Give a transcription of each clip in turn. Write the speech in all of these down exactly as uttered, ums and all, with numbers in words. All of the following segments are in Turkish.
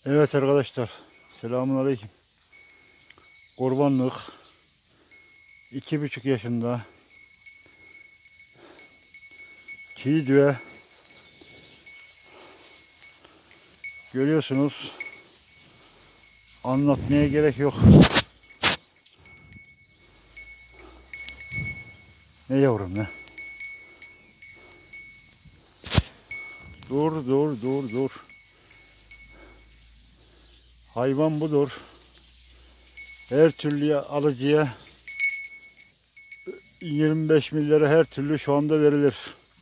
Evet arkadaşlar, selamünaleyküm. Kurbanlık iki buçuk yaşında çiğ düve görüyorsunuz. Anlatmaya gerek yok. Ne yavrum ne? Dur dur dur dur. Hayvan budur. Her türlü alıcıya yirmi beş milyara her türlü şu anda verilir.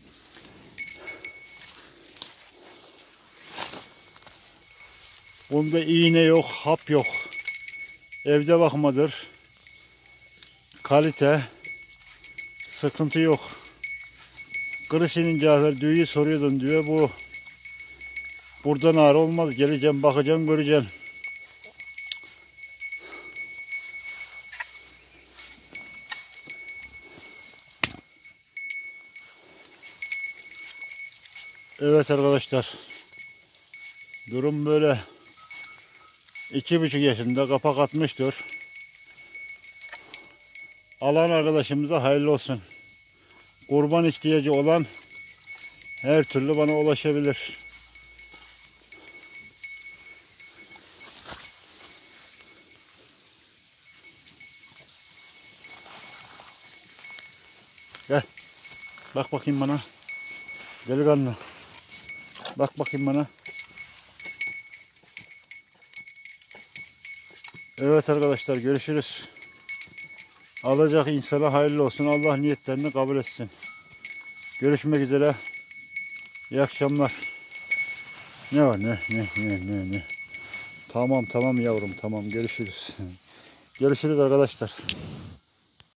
Bunda iğne yok, hap yok. Evde bakmadır. Kalite, sıkıntı yok. Kırışının Cafer düğüyü soruyordun diyor. Bu buradan ağır olmaz. Geleceğim, bakacağım, göreceğim. Evet arkadaşlar. Durum böyle. İki buçuk yaşında kapak atmıştır. Alan arkadaşımıza hayırlı olsun. Kurban ihtiyacı olan her türlü bana ulaşabilir. Gel. Bak bakayım bana. Delikanlı. Bak bakayım bana. Evet arkadaşlar, görüşürüz. Alacak insana hayırlı olsun. Allah niyetlerini kabul etsin. Görüşmek üzere. İyi akşamlar. Ne var ne ne ne ne ne. Tamam tamam yavrum, tamam, görüşürüz. Görüşürüz arkadaşlar.